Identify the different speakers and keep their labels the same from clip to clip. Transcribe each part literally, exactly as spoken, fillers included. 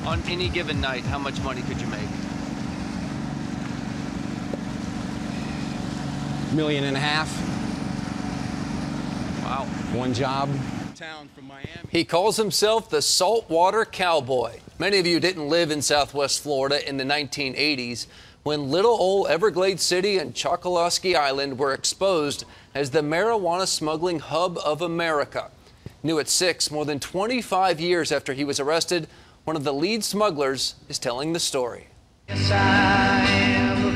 Speaker 1: On any given night, how much money could you make?
Speaker 2: Million and a half.
Speaker 1: Wow.
Speaker 2: One job.
Speaker 1: He calls himself the Saltwater Cowboy. Many of you didn't live in Southwest Florida in the nineteen eighties when little old Everglades City and Chokoloskee Island were exposed as the marijuana smuggling hub of America. New at six, more than twenty-five years after he was arrested, one of the lead smugglers is telling the story.
Speaker 3: Yes, I am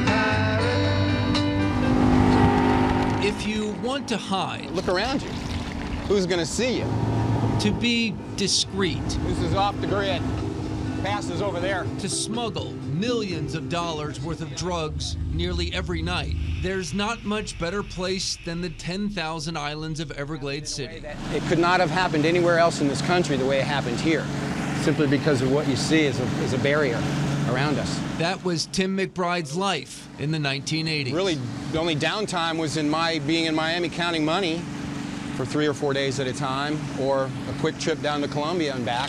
Speaker 3: a pirate.
Speaker 4: If you want to hide,
Speaker 2: Look around you. Who's going to see you?
Speaker 4: to be discreet,
Speaker 2: This is off the grid. Pass is over there.
Speaker 4: to smuggle millions of dollars worth of drugs nearly every night, there's not much better place than the ten thousand islands of Everglades City.
Speaker 2: It could not have happened anywhere else in this country the way it happened here, simply because of what you see is a, is a barrier around us.
Speaker 4: That was Tim McBride's life in the nineteen eighties.
Speaker 2: Really, the only downtime was in my being in Miami counting money for three or four days at a time, or a quick trip down to Colombia and back.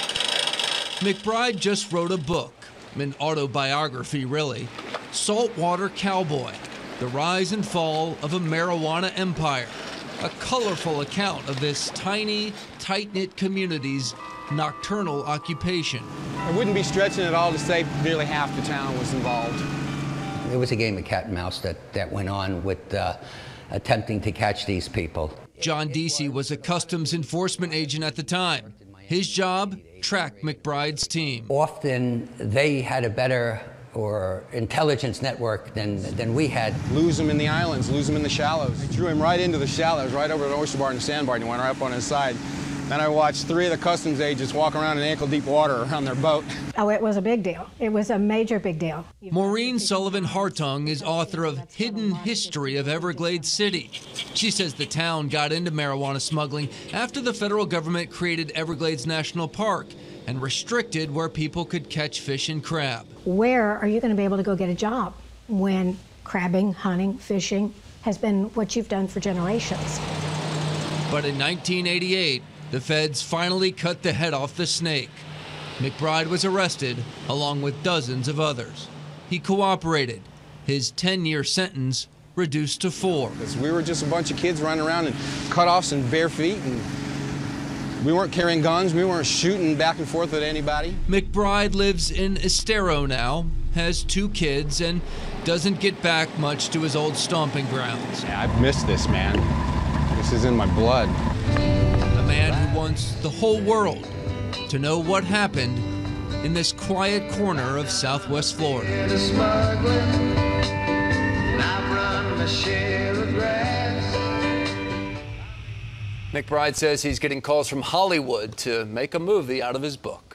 Speaker 4: McBride just wrote a book, an autobiography really, Saltwater Cowboy, The Rise and Fall of a Marijuana Empire, a colorful account of this tiny, tight-knit community's nocturnal occupation.
Speaker 2: I wouldn't be stretching it all to say nearly half the town was involved.
Speaker 5: It was a game of cat and mouse that, that went on with uh, attempting to catch these people.
Speaker 4: John Deasy was a customs enforcement agent at the time. His job, track McBride's team.
Speaker 5: Often they had a better or intelligence network than, than we had.
Speaker 2: Lose him in the islands, lose him in the shallows. I drew him right into the shallows, right over the oyster bar and the sandbar, and he went right up on his side. Then I watched three of the customs agents walk around in ankle-deep water around their boat.
Speaker 6: Oh, it was a big deal. It was a major big deal.
Speaker 4: Maureen Sullivan Hartung is author of Hidden History of Everglades City. She says the town got into marijuana smuggling after the federal government created Everglades National Park and restricted where people could catch fish and crab.
Speaker 6: Where are you going to be able to go get a job when crabbing, hunting, fishing has been what you've done for generations?
Speaker 4: But in nineteen eighty-eight, the feds finally cut the head off the snake. McBride was arrested along with dozens of others. He cooperated. His ten-year sentence reduced to four.
Speaker 2: We were just a bunch of kids running around in cutoffs and bare feet, and we weren't carrying guns, we weren't shooting back and forth at anybody.
Speaker 4: McBride lives in Estero now, has two kids, and doesn't get back much to his old stomping grounds.
Speaker 2: Yeah, I've missed this, man. This is in my blood.
Speaker 4: A man who wants the whole world to know what happened in this quiet corner of Southwest Florida.
Speaker 3: The smuggling, and I've run my share of grass.
Speaker 1: McBride says he's getting calls from Hollywood to make a movie out of his book.